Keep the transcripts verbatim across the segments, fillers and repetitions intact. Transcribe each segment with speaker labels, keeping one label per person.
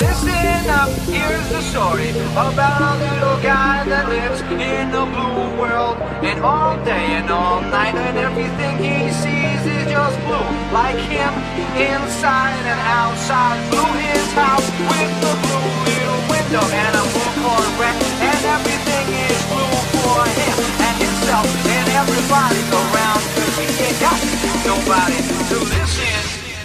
Speaker 1: Listen up, here's the story about a little guy that lives in a blue world. And all day and all night, and everything he sees is just blue. Like him, inside and outside. Blue his house with the blue little window and a blue Corvette. And everything is blue for him and himself and everybody around. Cause he ain't got nobody to listen.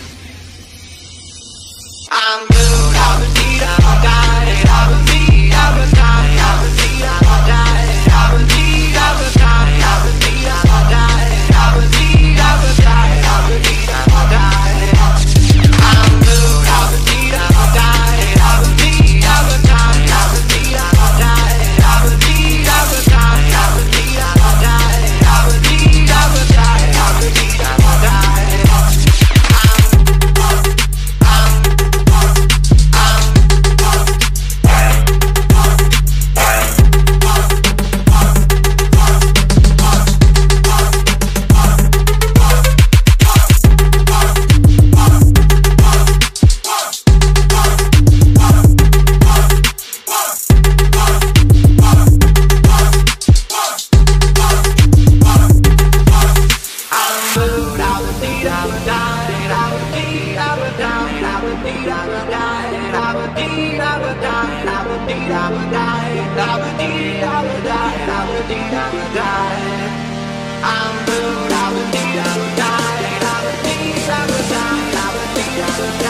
Speaker 1: I'm blue, I'm a need, I'm a die, I'm a need, I'm a die, I'm a need, I'm a die, I'm a need, I'm a die, I'm a need, I'm a die, I'm a need, I'm a die, I'm a need, I'm a die. I'm blue, I'm a need, I'm a die, I'm a need, I'm a die, I'm a need, I'm a die, I'm a need, I'm a die, I'm a need, I'm a die, I'm a need, I'm a die, I'm a need, I'm a die. I'm blue, I would need, I would die, I would need, I would die, I would need, I would die.